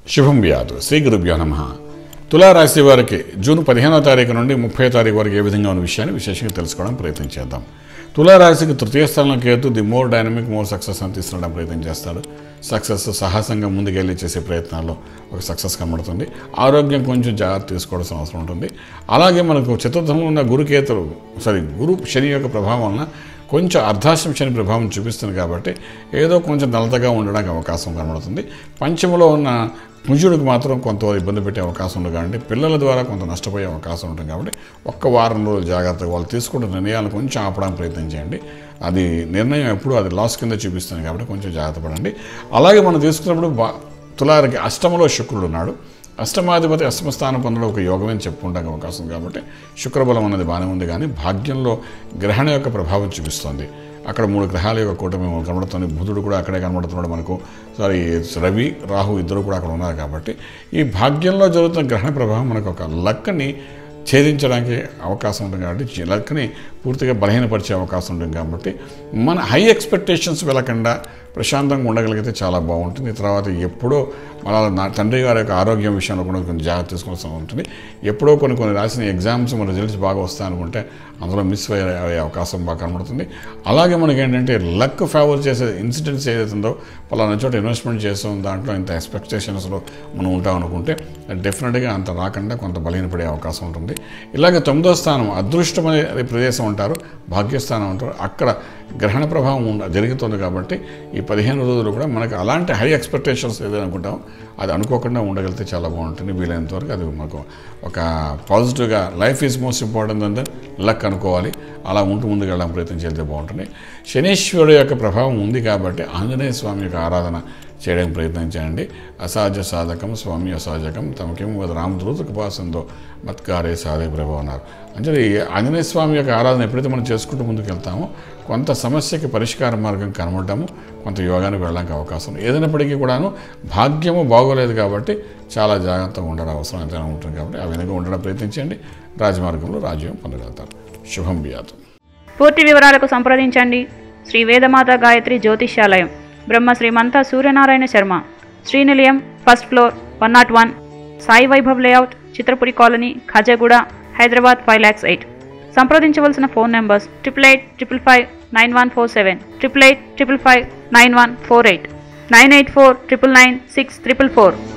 శుభం వ్యాధు శ్రీ గురుభ్యో నమః. తులారాశి వారికి జూన్ 15వ తారీఖు నుండి 30వ తారీఖు వరకు ఏ విధంగా ఉన్న విషయాన్ని విశేషంగా తెలుసుకోవడం ప్రయత్నం చేద్దాం. తులారాశికి తృతీయ స్థానంలో Ketu the more dynamic more success అని తీసుకురావడం ప్రయత్నం చేస్తాడు. సక్సెస్ సాహసంగా ముందుకెళ్ళి చేసే ప్రయత్నాల్లో ఒక సక్సెస్ కనబడుతుంది. ఆరోగ్యం కొంచెం జాగ్రత్త తీసుకోవాల్సిన అవసరం ఉంటుంది. అలాగే మనకు చతుర్థంలో ఉన్న గురు శని యొక్క ప్రభావం వలన కొంచెం అర్ధాశ్రం శని ప్రభావం చూపిస్తుంది కాబట్టి ఏదో కొంచెం నలతగా ఉండడానికి అవకాశం కనబడుతుంది. పంచమలో ఉన్న కుజుడికి మాత్రం కొంత ఇబ్బంది పెట్టే అవకాశం ఉంది కాబట్టి పిల్లల ద్వారా కొంత నష్టపోయే అవకాశం ఉంటుంది కాబట్టి ఒక్క వారం రోజులు జాగ్రత్తగా వాళ్ళు తీసుకుంటున్న నిర్ణయాలను కొంచెం ఆపడానికి ప్రయత్నం చేయండి. అది నిర్ణయం ఎప్పుడు అది లాస్ కింద చూపిస్తుంది కాబట్టి కొంచెం జాగ్రత్త పడండి. అలాగే మనం తీసుకున్నప్పుడు తులారికి అష్టమలో శుక్రుడు ఉన్నాడు. అష్టమాధిపతి అష్టమ స్థానం పొందడం ఒక యోగమని చెప్పుకుంటానికి అవకాశం కాబట్టి శుక్రబలం అన్నది బాగానే ఉంది. కానీ భాగ్యంలో గ్రహణ యొక్క ప్రభావం చూపిస్తుంది. అక్కడ 3 గ్రహాల యొక్క కూటమి కనబడుతుంది. బుధుడు కూడా అక్కడే కనబడుతున్నాడు మనకు. రవి రాహు ఇద్దరు కూడా అక్కడ ఉన్నారు కాబట్టి ఈ భాగ్యంలో జరుగుతున్న గ్రహణ ప్రభావం మనకు ఒక లక్ని ఛేదించడానికి అవకాశం ఉంటుంది కాబట్టి లక్ని పూర్తిగా బలహీనపరిచే అవకాశం ఉంటుంది కాబట్టి మన హై ఎక్స్పెక్టేషన్స్ వెళ్ళకుండా ప్రశాంతంగా ఉండగలిగితే చాలా బాగుంటుంది. తర్వాత ఎప్పుడో మన తండ్రి గారి యొక్క ఆరోగ్యం విషయంలో కూడా కొంచెం జాగ్రత్త తీసుకోవాల్సి ఉంటుంది. ఎప్పుడో కొన్ని రాసిన ఎగ్జామ్స్ మన రిజల్ట్స్ బాగా వస్తాయనుకుంటే అందులో మిస్ అయ్యే అవకాశం బాగా కనబడుతుంది. అలాగే మనకి ఏంటంటే లక్ ఫేవర్ చేసే ఇన్సిడెంట్స్ ఏదైతుందో పలానా చోట ఇన్వెస్ట్మెంట్ చేస్తాం దాంట్లో ఇంత ఎక్స్పెక్టేషన్స్లో మనం ఉంటాం అనుకుంటే డెఫినెట్గా అంత రాకుండా కొంత బలహీనపడే అవకాశం ఉంటుంది. ఇలాగే 9వ స్థానం అదృష్టమనే ప్రదేశం అంటారు, భాగ్యస్థానం అంటారు. అక్కడ గ్రహణ ప్రభావం జరుగుతుంది కాబట్టి ఈ 15 రోజులు కూడా మనకు అలాంటి హై ఎక్స్పెక్టేషన్స్ ఏదైనా అనుకుంటామో అది అనుకోకుండా ఉండగలిగితే చాలా బాగుంటుంది. వీలైనంత వరకు అది మనకు ఒక పాజిటివ్గా లైఫ్ ఈజ్ మోస్ట్ ఇంపార్టెంట్ అంటే లక్ అనుకోవాలి. అలా ముందుకు వెళ్ళడం ప్రయత్నం చేస్తే బాగుంటుంది. శనీశ్వరుడు యొక్క ప్రభావం ఉంది కాబట్టి ఆంజనేయ స్వామి యొక్క ఆరాధన చేయడానికి ప్రయత్నం చేయండి. అసాధ్య సాధకం స్వామి అసాధకం తమకేమో రామదూతకు ఉపాసనతో మత్కారే సాధే ప్రభావం అన్నారు. అంటే ఆంజనేయ స్వామి యొక్క ఆరాధన ఎప్పుడైతే మనం చేసుకుంటూ ముందుకు వెళ్తామో కొంత సమస్యకి పరిష్కార మార్గం కనబడటము, కొంత యోగానికి వెళ్ళడానికి అవకాశం ఏదైనప్పటికీ కూడాను భాగ్యము బాగోలేదు కాబట్టి చాలా జాగ్రత్తగా ఉండడం అవసరం ఎంతైనా ఉంటుంది కాబట్టి ఆ విధంగా ఉండడం ప్రయత్నించండి. రాజమార్గంలో రాజ్యం పొందగలుగుతారు. శుభం వ్యాధం. పూర్తి వివరాలకు సంప్రదించండి. Shri Vedamata Gayatri Jyotishyalayam, Brahma Shrimantha Suryanarayana Sharma, Srinilayam, first floor, 101, Sai Vaibhav layout, Chitrapuri colony, Khajaguda, Hyderabad 5,08,000. సంప్రదించవలసిన ఫోన్ నెంబర్స్ 8885559147, 8855559148, 984999644.